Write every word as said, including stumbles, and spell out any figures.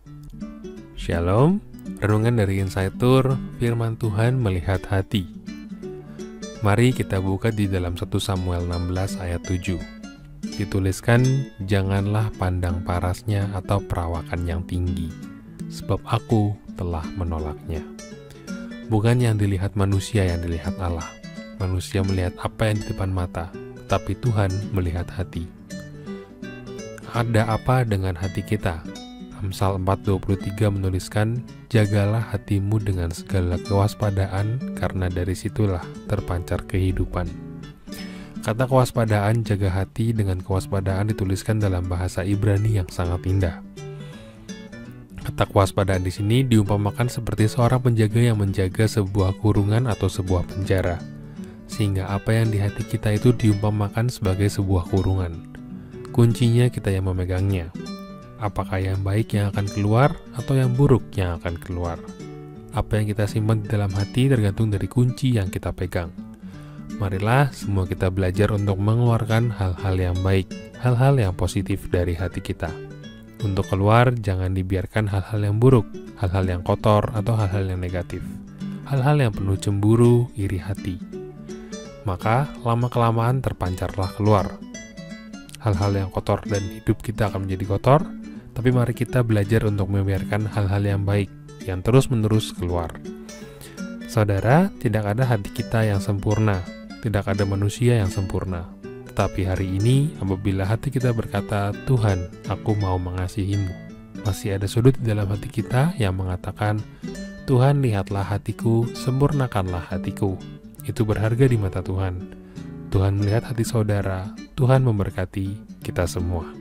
Shalom, renungan dari Insightur, firman Tuhan melihat hati. Mari kita buka di dalam satu Samuel enam belas ayat tujuh. Dituliskan, janganlah pandang parasnya atau perawakan yang tinggi, sebab aku telah menolaknya. Bukan yang dilihat manusia yang dilihat Allah. Manusia melihat apa yang di depan mata, tapi Tuhan melihat hati. Ada apa dengan hati kita? Amsal empat dua puluh tiga menuliskan, jagalah hatimu dengan segala kewaspadaan, karena dari situlah terpancar kehidupan. Kata kewaspadaan, jaga hati dengan kewaspadaan dituliskan dalam bahasa Ibrani yang sangat indah. Kata kewaspadaan di sini diumpamakan seperti seorang penjaga yang menjaga sebuah kurungan atau sebuah penjara, sehingga apa yang di hati kita itu diumpamakan sebagai sebuah kurungan. Kuncinya kita yang memegangnya. Apakah yang baik yang akan keluar atau yang buruk yang akan keluar? Apa yang kita simpan di dalam hati tergantung dari kunci yang kita pegang. Marilah semua kita belajar untuk mengeluarkan hal-hal yang baik, hal-hal yang positif dari hati kita. Untuk keluar, jangan dibiarkan hal-hal yang buruk, hal-hal yang kotor, atau hal-hal yang negatif. Hal-hal yang penuh cemburu, iri hati. Maka, lama-kelamaan terpancarlah keluar. Hal-hal yang kotor dan hidup kita akan menjadi kotor, tapi mari kita belajar untuk membiarkan hal-hal yang baik, yang terus-menerus keluar. Saudara, tidak ada hati kita yang sempurna, tidak ada manusia yang sempurna. Tetapi hari ini, apabila hati kita berkata, Tuhan, aku mau mengasihimu, masih ada sudut di dalam hati kita yang mengatakan, Tuhan, lihatlah hatiku, sempurnakanlah hatiku. Itu berharga di mata Tuhan. Tuhan melihat hati saudara, Tuhan memberkati kita semua.